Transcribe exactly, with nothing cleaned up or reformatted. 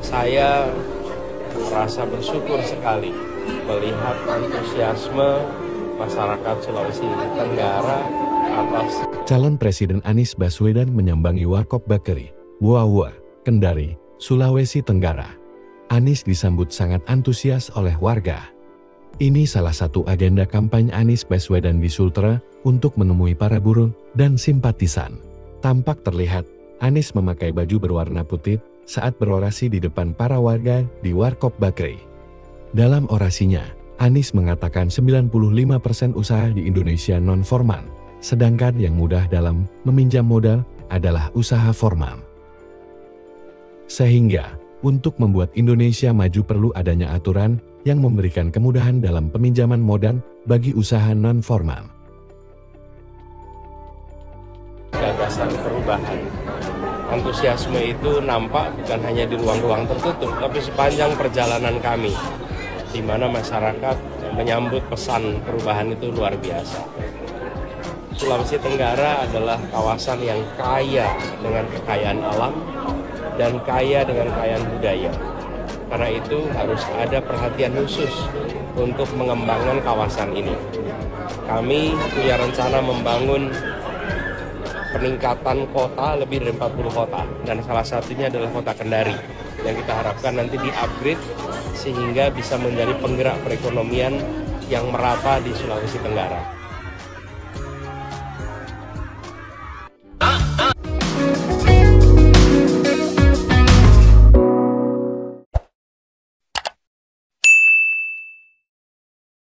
Saya merasa bersyukur sekali melihat antusiasme masyarakat Sulawesi Tenggara atas calon Presiden Anies Baswedan menyambangi Warkop Bakery, Buawa, Kendari, Sulawesi Tenggara. Anies disambut sangat antusias oleh warga. Ini salah satu agenda kampanye Anies Baswedan di Sultra untuk menemui para buruh dan simpatisan. Tampak terlihat Anies memakai baju berwarna putih saat berorasi di depan para warga di Warkop Bakery. Dalam orasinya, Anies mengatakan sembilan puluh lima persen usaha di Indonesia non-formal, sedangkan yang mudah dalam meminjam modal adalah usaha formal. Sehingga, untuk membuat Indonesia maju perlu adanya aturan yang memberikan kemudahan dalam peminjaman modal bagi usaha non-formal. Gagasan perubahan. Antusiasme itu nampak bukan hanya di ruang-ruang tertutup, tapi sepanjang perjalanan kami, di mana masyarakat menyambut pesan perubahan itu luar biasa. Sulawesi Tenggara adalah kawasan yang kaya dengan kekayaan alam dan kaya dengan kekayaan budaya. Karena itu harus ada perhatian khusus untuk mengembangkan kawasan ini. Kami punya rencana membangun peningkatan kota lebih dari empat puluh kota, dan salah satunya adalah kota Kendari yang kita harapkan nanti di-upgrade sehingga bisa menjadi penggerak perekonomian yang merata di Sulawesi Tenggara.